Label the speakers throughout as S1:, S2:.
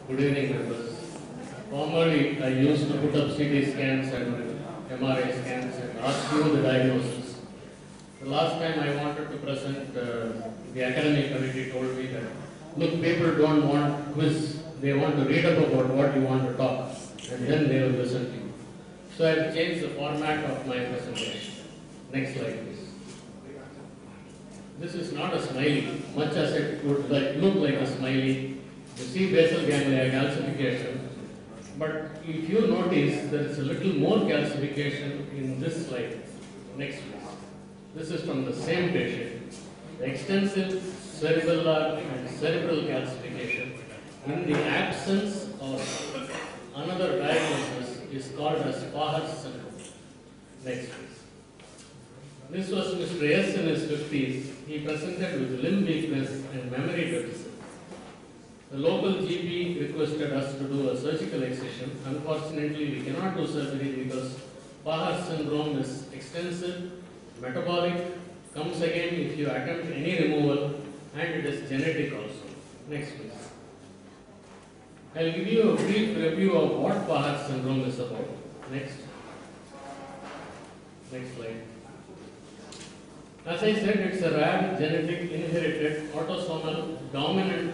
S1: Good evening, members. Formerly, I used to put up CT scans and MRI scans and ask you the diagnosis. The last time I wanted to present, the academic committee told me that, look, people don't want quiz. They want to read up about what you want to talk, and then they will listen to you. So I have changed the format of my presentation. Next slide, please. This is not a smiley, much as it would look like a smiley. You see basal ganglia calcification, but if you notice, there is a little more calcification in this slide. Next, please. This is from the same patient. The extensive cerebellar and cerebral calcification in the absence of another diagnosis is called as Pahar's syndrome. Next, please. This was Mr. S in his 50s. He presented with limb weakness and memory deficit. The local GP requested us to do a surgical excision. Unfortunately, we cannot do surgery because Pahar's syndrome is extensive, metabolic, comes again if you attempt any removal, and it is genetic also. Next, please. I'll give you a brief review of what Pahar's syndrome is about. Next. Next slide. As I said, it's a rare genetic inherited autosomal dominant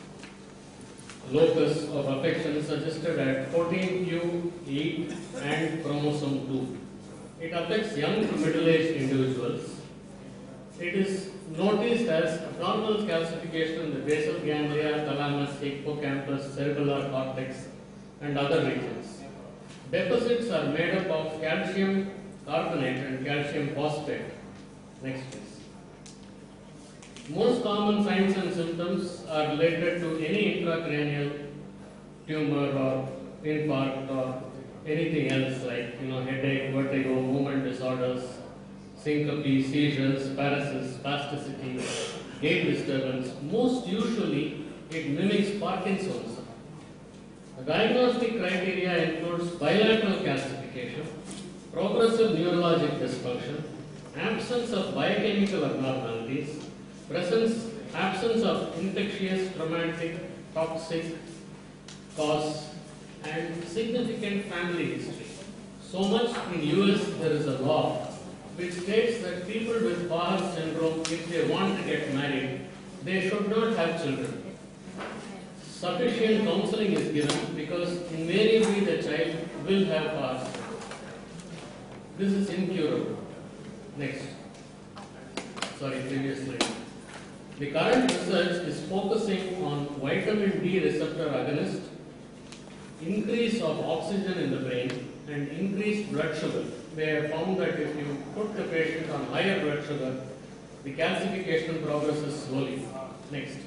S1: locus of affection suggested at 14q8 and chromosome 2. It affects young to middle-aged individuals. It is noticed as abnormal calcification in the basal ganglia, thalamus, hippocampus, cerebellar cortex, and other regions. Deficits are made up of calcium carbonate and calcium phosphate. Next, please. Most common signs and symptoms are related to any intracranial tumor or infarct or anything else like headache, vertigo, movement disorders, syncope, seizures, paralysis, spasticity, gait disturbance. Most usually, it mimics Parkinson's. The diagnostic criteria includes bilateral calcification, progressive neurologic dysfunction, absence of biochemical abnormalities, absence of infectious, traumatic, toxic cause, and significant family history. So much in US there is a law which states that people with Pahar's syndrome, if they want to get married, they should not have children. Sufficient counseling is given because invariably the child will have Pahar's syndrome. This is incurable. Next. Sorry, previous slide. The current research is focusing on vitamin D receptor agonist, increase of oxygen in the brain, and increased blood sugar. They have found that if you put the patient on higher blood sugar, the calcification progresses slowly. Next.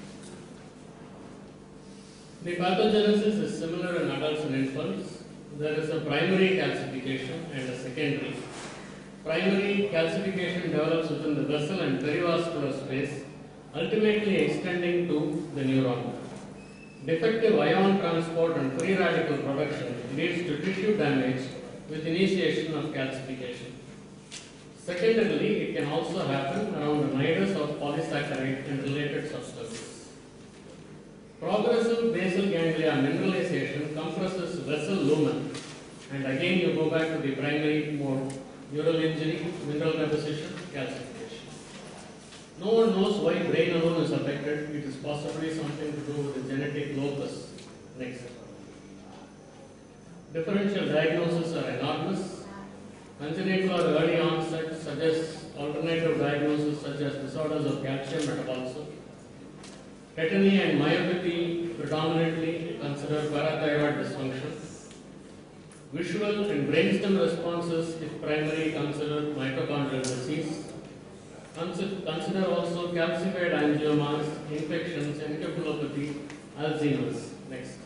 S1: The pathogenesis is similar in adults and infants. There is a primary calcification and a secondary. Primary calcification develops within the vessel and perivascular space, ultimately extending to the neuron. Defective ion transport and free radical production leads to tissue damage with initiation of calcification. Secondarily, it can also happen around the nidus of polysaccharide and related substances. Progressive basal ganglia mineralization compresses vessel lumen, and again you go back to the primary mode. Neural injury, mineral deposition, calcification. No one knows why brain alone is affected. It is possibly something to do with the genetic locus. Next. Differential diagnoses are enormous. Congenital or early onset suggests alternative diagnoses such as disorders of calcium metabolism. Tetany and myopathy predominantly consider parathyroid dysfunction. Visual and brainstem responses, if primary, consider mitochondrial disease. Consider also calcified angiomas, infections, encephalopathy, Alzheimer's. Next.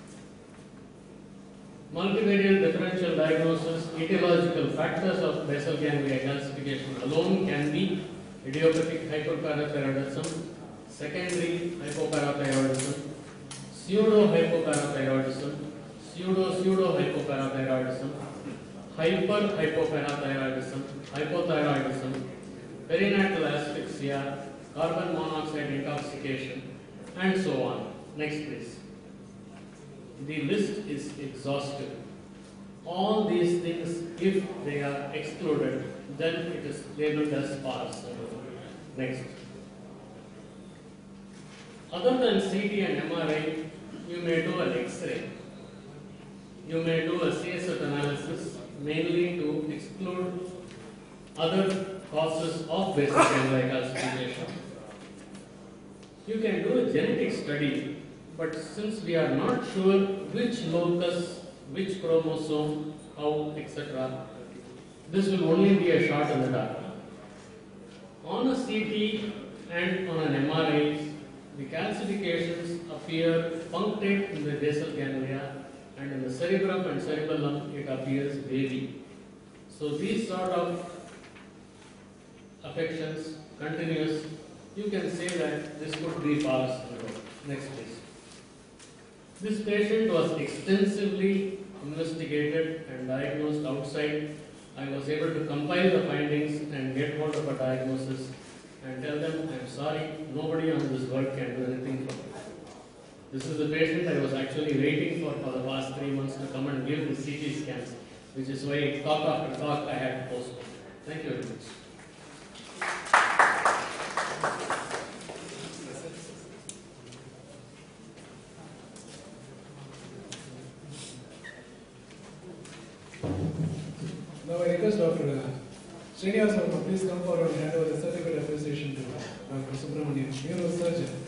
S1: Multivariate differential diagnosis, etiological factors of basal ganglia calcification alone can be idiopathic hyperparathyroidism, secondary hypoparathyroidism, pseudo-hypoparathyroidism, pseudo-hypoparathyroidism, hyper-hypoparathyroidism, hypothyroidism, perinatal asphyxia, carbon monoxide intoxication, and so on. Next, please. the list is exhaustive. All these things, if they are excluded, then it is labeled as sparse. Next. Other than CT and MRI, you may do an X-ray. You may do a CSF analysis, mainly to exclude other causes of basic ganglion calcification. You can do a genetic study, but since we are not sure which locus, which chromosome, how, etc., this will only be a shot in the dark. On a CT and on an MRI, the calcifications appear punctate in the basal ganglia, and in the cerebrum and cerebellum it appears wavy. So these sort of affections, continuous, you can say that this could be false. Next please. This patient was extensively investigated and diagnosed outside. I was able to compile the findings and get hold of a diagnosis and tell them, I'm sorry, nobody on this world can do anything for me. This is the patient I was actually waiting for the past 3 months to come and give the CT scans, which is why talk after talk I had to postpone. Thank you very much.
S2: Now I request Dr. Srinivas Verma, please come forward and hand over the certificate of appreciation to Dr. Subramanian, neurosurgeon.